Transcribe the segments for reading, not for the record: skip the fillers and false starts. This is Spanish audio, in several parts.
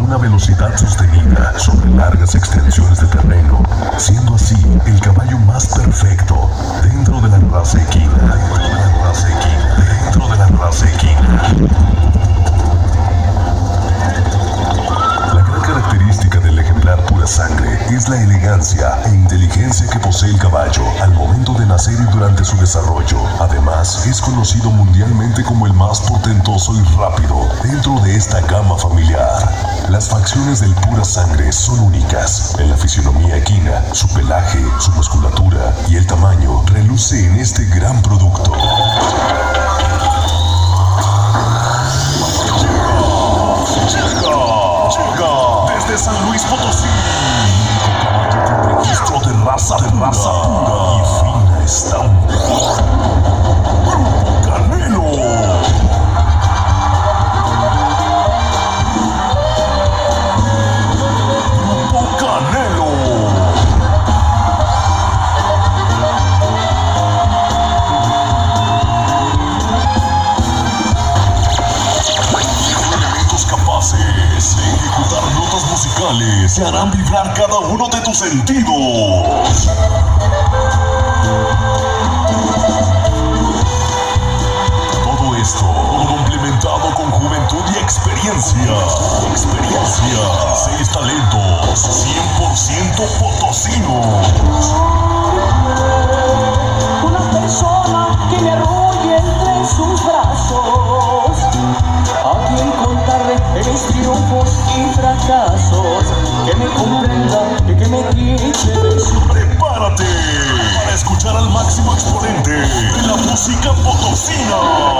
una velocidad sostenida sobre largas extensiones de terreno, siendo así el caballo más perfecto dentro de la raza equina. Dentro de la raza equina. La gran característica del ejemplar pura sangre es la elegancia e inteligencia que posee el caballo al momento de nacer y durante su desarrollo. Además, es conocido mundialmente como el más portentoso y rápido dentro de esta gama familiar. Las facciones del pura sangre son únicas. En la fisionomía equina, su pelaje, su musculatura y el tamaño reluce en este gran producto. Llega desde San Luis Potosí, caballo con registro de raza pura y fina estampa. Grupo Canelo. Grupo Canelo. Elementos capaces de ejecutar notas musicales que harán vibrar cada uno de tus sentidos. Todo esto complementado con juventud y experiencia. 6 talentos 100% potosinos. Una persona que me arrolle entre sus brazos, a quien contarle mis triunfos y fracasos, que me comprenda y que me quite de su... ¡Prepárate para escuchar al máximo exponente de la música potosina!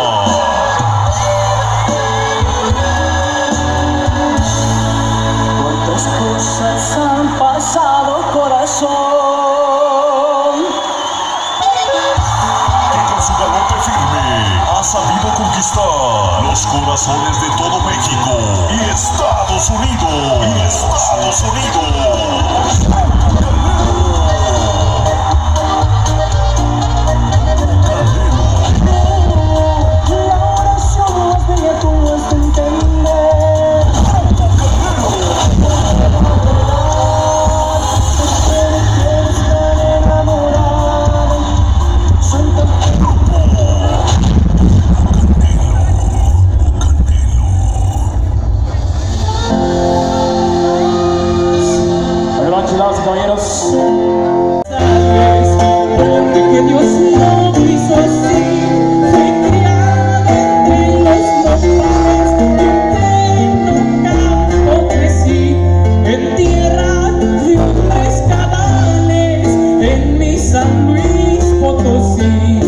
Cuántas cosas han pasado, corazón, Que con su galope firme ha sabido conquistar los corazones de todo México y Estados Unidos. la oración más bella tú has de entender. Quieres estar enamorado, Santa Buenas noches, damas y caballeros. porque Dios no quiso así, fui criada entre los nopales, en un campo crecí, en tierra de hombres cabales, en mi San Luis Potosí.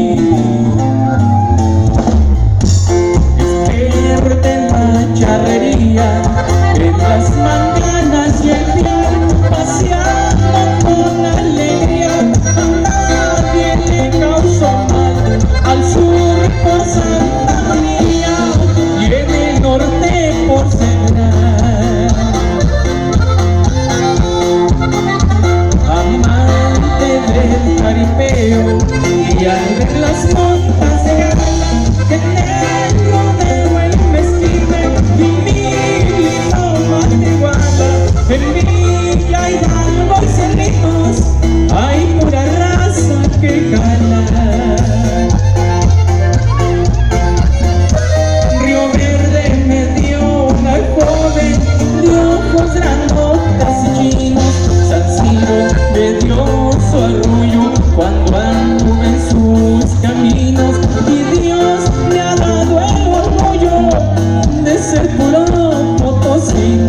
Experta en la charrería, en las manganas y el piano, paseando con alegría, a nadie le causó mal, al sur por Santa María y en el norte por Cedral. Amante del jaripeo y al ver las montas de gala, que negro de buen vestirme y mi toma de guarda, en Villa Hidalgo y Cerritos hay pura raza que jala. Río Verde me dio una joven de ojos grandotes y chinos, San Ciro me dio su arrullo cuando anduve en sus caminos, y Dios me ha dado el orgullo de ser puro potosino.